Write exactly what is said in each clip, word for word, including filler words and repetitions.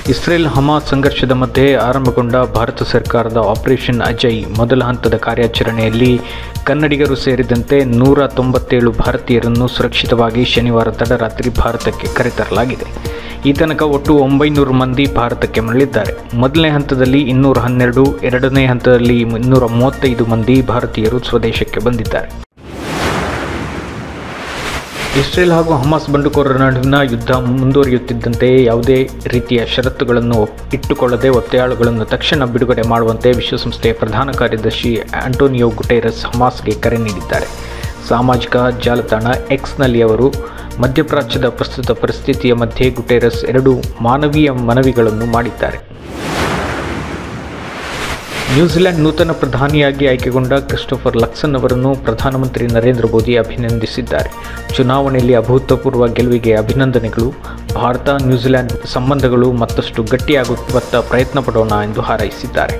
Israel Hamas ಸಂಘರ್ಷದ ಮಧ್ಯೆ ಆರಂಭಗೊಂಡ ಭಾರತ ಸರ್ಕಾರದ ಆಪರೇಷನ್ ಅಜಯ್ ಮೊದಲ ಹಂತದ ಕಾರ್ಯಾಚರಣೆಯಲ್ಲಿ ಕನ್ನಡಿಗರು ಸೇರಿದಂತೆ ನೂರ ತೊಂಬತ್ತೇಳು ಭಾರತೀಯರನ್ನು ಸುರಕ್ಷಿತವಾಗಿ ಶನಿವಾರ ತಡರಾತ್ರಿ ಭಾರತಕ್ಕೆ ಕರೆತರಲಾಗಿದೆ. ಈ ತನಕ ಒಟ್ಟು ಒಂಬೈನೂರು ಮಂದಿ ಭಾರತಕ್ಕೆ ಮರಳಿದ್ದಾರೆ. ಮೊದಲನೇ ಹಂತದಲ್ಲಿ ಇನ್ನೂರ ಹನ್ನೆರಡು, ಎರಡನೇ ಹಂತದಲ್ಲಿ ಇನ್ನೂರ ಮೂವತ್ತೈದು ಮಂದಿ ಭಾರತೀಯರು ಸ್ವದೇಶಕ್ಕೆ ಬಂದಿದ್ದಾರೆ. ಇಸ್ರೇಲ್ ಹಾಗೂ ಹಮಾಸ್ ಬಂಡುಕೋರರ ನಡುವಿನ ಯುದ್ಧ ಮುಂದುವರಿಯುತ್ತಿದ್ದಂತೆ ಯಾವುದೇ ರೀತಿಯ ಷರತ್ತುಗಳನ್ನು ಇಟ್ಟುಕೊಳ್ಳದೆ ಒತ್ತೆಯಾಳುಗಳನ್ನು ತಕ್ಷಣ ಬಿಡುಗಡೆ ಮಾಡುವಂತೆ ವಿಶ್ವಸಂಸ್ಥೆಯ ಪ್ರಧಾನ ಕಾರ್ಯದರ್ಶಿ ಆಂಟೋನಿಯೋ ಗುಟೆರಸ್ ಹಮಾಸ್ಗೆ ಕರೆ ನೀಡಿದ್ದಾರೆ. ಸಾಮಾಜಿಕ ಜಾಲತಾಣ ಎಕ್ಸ್ನಲ್ಲಿ ಅವರು ಮಧ್ಯಪ್ರಾಚ್ಯದ ಪ್ರಸ್ತುತ ಪರಿಸ್ಥಿತಿಯ ಮಧ್ಯೆ ಗುಟೆರಸ್ ಎರಡು ಮಾನವೀಯ ಮನವಿಗಳನ್ನು ಮಾಡಿದ್ದಾರೆ. ನ್ಯೂಜಿಲೆಂಡ್ ನೂತನ ಪ್ರಧಾನಿಯಾಗಿ ಆಯ್ಕೆಗೊಂಡ ಕ್ರಿಸ್ಟೋಫರ್ ಲಕ್ಸನ್ ಅವರನ್ನು ಪ್ರಧಾನಮಂತ್ರಿ ನರೇಂದ್ರ ಮೋದಿ ಅಭಿನಂದಿಸಿದ್ದಾರೆ. ಚುನಾವಣೆಯಲ್ಲಿ ಅಭೂತಪೂರ್ವ ಗೆಲುವಿಗೆ ಅಭಿನಂದನೆಗಳು. ಭಾರತ ನ್ಯೂಜಿಲೆಂಡ್ ಸಂಬಂಧಗಳು ಮತ್ತಷ್ಟು ಗಟ್ಟಿಯಾಗುವತ್ತ ಪ್ರಯತ್ನ ಪಡೋಣ ಎಂದು ಹಾರೈಸಿದ್ದಾರೆ.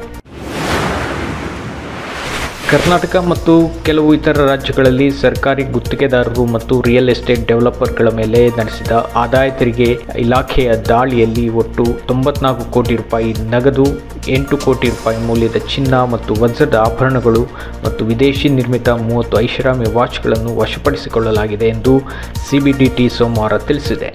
ಕರ್ನಾಟಕ ಮತ್ತು ಕೆಲವು ಇತರ ರಾಜ್ಯಗಳಲ್ಲಿ ಸರ್ಕಾರಿ ಗುತ್ತಿಗೆದಾರರು ಮತ್ತು ರಿಯಲ್ ಎಸ್ಟೇಟ್ ಡೆವಲಪರ್ಗಳ ಮೇಲೆ ನಡೆಸಿದ ಆದಾಯ ತೆರಿಗೆ ಇಲಾಖೆಯ ದಾಳಿಯಲ್ಲಿ ಒಟ್ಟು ತೊಂಬತ್ನಾಲ್ಕು ಕೋಟಿ ರೂಪಾಯಿ ನಗದು, ಎಂಟು ಕೋಟಿ ರೂಪಾಯಿ ಮೌಲ್ಯದ ಚಿನ್ನ ಮತ್ತು ವಜ್ರದ ಆಭರಣಗಳು ಮತ್ತು ವಿದೇಶಿ ನಿರ್ಮಿತ ಮೂವತ್ತು ಐಷಾರಾಮಿ ವಾಚ್ಗಳನ್ನು ವಶಪಡಿಸಿಕೊಳ್ಳಲಾಗಿದೆ ಎಂದು ಸಿಬಿಡಿಟಿ ಸೋಮವಾರ ತಿಳಿಸಿದೆ.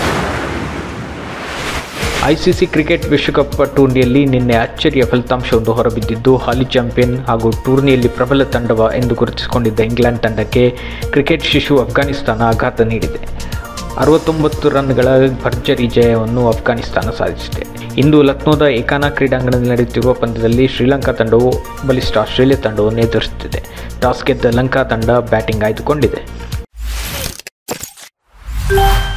ಐಸಿಸಿ ಕ್ರಿಕೆಟ್ ವಿಶ್ವಕಪ್ ಟೂರ್ನಿಯಲ್ಲಿ ನಿನ್ನೆ ಅಚ್ಚರಿಯ ಫಲಿತಾಂಶವೊಂದು ಹೊರಬಿದ್ದಿದ್ದು, ಹಾಲಿ ಚಾಂಪಿಯನ್ ಹಾಗೂ ಟೂರ್ನಿಯಲ್ಲಿ ಪ್ರಬಲ ತಂಡವ ಎಂದು ಗುರುತಿಸಿಕೊಂಡಿದ್ದ ಇಂಗ್ಲೆಂಡ್ ತಂಡಕ್ಕೆ ಕ್ರಿಕೆಟ್ ಶಿಶು ಅಫ್ಘಾನಿಸ್ತಾನ ಆಘಾತ ನೀಡಿದೆ. ಅರವತ್ತೊಂಬತ್ತು ರನ್ಗಳ ಭರ್ಜರಿ ಜಯವನ್ನು ಅಫ್ಘಾನಿಸ್ತಾನ ಸಾಧಿಸಿದೆ. ಇಂದು ಲಕ್ನೋದ ಏಕಾನಾ ಕ್ರೀಡಾಂಗಣದಲ್ಲಿ ನಡೆಯುತ್ತಿರುವ ಪಂದ್ಯದಲ್ಲಿ ಶ್ರೀಲಂಕಾ ತಂಡವು ಬಲಿಷ್ಠ ಆಸ್ಟ್ರೇಲಿಯಾ ತಂಡವನ್ನು ಎದುರಿಸುತ್ತಿದೆ. ಟಾಸ್ ಗೆದ್ದ ಲಂಕಾ ತಂಡ ಬ್ಯಾಟಿಂಗ್ ಆಯ್ದುಕೊಂಡಿದೆ.